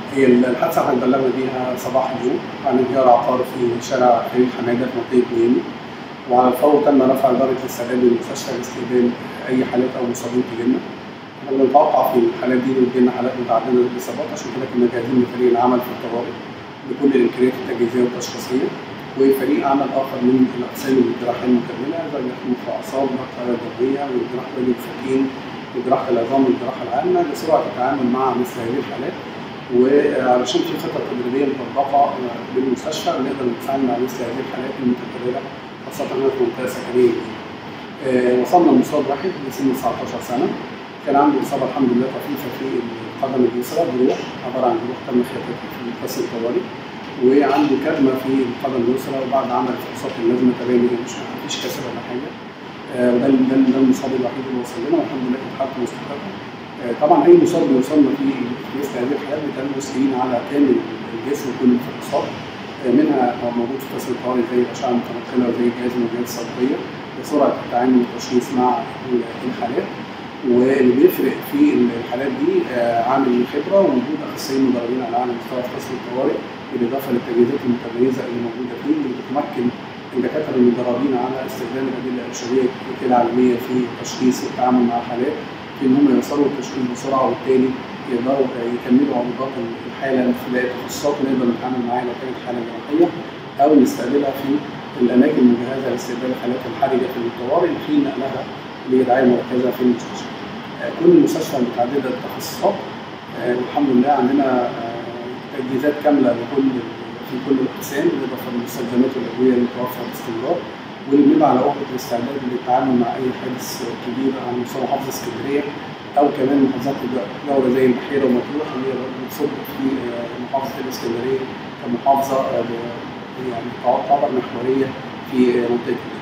هي الحادثة احنا اتبلغنا بيها صباح اليوم عن انهيار عقاري في شارع كريم حمادة في منطقة ميامي، وعلى الفور تم رفع إدارة الاستعداد للمستشفى لاستقبال أي حالات أو مصابين تجيلنا. احنا بنتوقع في الحالات دي بتجيلنا حالات متعددة للإصابات، عشان كده كنا جاهزين بفريق العمل في الطوارئ بكل الإمكانيات التجهيزية والتشخيصية، وفريق عمل آخر من الأقسام الجراحية المكملة زي مخ وأعصاب والجراحة الدموية والجراحة بين الفكين وجراحة العظام والجراحة العامة لسرعة التعامل مع مثل هذه الحالات. وعلشان في خطة تدريبية مطبقة بالمستشفى نقدر نتعامل مع مثل هذه الحالات المتكررة خاصة هنا في منطقة سكنية. وصلنا لمصاب واحد لسن 19 سنة، كان عنده إصابة الحمد لله طفيفة في القدم اليسرى جروح، عبارة عن جروح تم خياطتها في القسم الطوارئ، وعنده كدمة في القدم اليسرى، وبعد عمل فحوصات اللازمة تبين مفيش كسر ولا حاجة. ده المصاب الوحيد اللي وصل لنا، والحمد لله كانت حالته مستقرة. طبعا أي مصاب بيوصلنا في مثل هذه الحالات بيتم مسؤولين على كامل الجسم وكل الفحوصات، منها موجود في قسم الطوارئ زي الأشعة المتنقلة وزي جهاز الموجات الصوتية لسرعة التعامل والتشخيص مع الحالات. واللي بيفرق في الحالات دي عامل الخبرة ووجود أخصائيين مدربين على أعلى مستوى في قسم الطوارئ، بالإضافة للتجهيزات المتميزة اللي موجودة فيه، اللي بتمكن الدكاترة المدربين على استخدام الأدلة الإرشادية العالمية في التشخيص والتعامل مع الحالات، في إن هم يوصلوا التشخيص بسرعة، وبالتالي يقدروا يكملوا عروضات الحالة في باقي التخصصات، ونقدر نتعامل معاها لو كانت حالة جراحية أو نستقبلها في الأماكن المجهزة لاستقبال الحالات الحرجة في الطوارئ لحين نقلها للرعاية المركزة في المستشفى. كل المستشفى متعددة التخصصات، والحمد لله عندنا تجهيزات كاملة في كل الأقسام، بالإضافة للمستلزمات والأدوية المتوفرة باستمرار، واللي بنبقى على وقت الاستعداد للتعامل مع أي حادث كبير على مستوى محافظة اسكندرية أو كمان محافظات الجورة زي البحيرة ومطروح اللي هي بتصب في محافظة الاسكندرية كمحافظة يعني تعتبر محورية في منطقة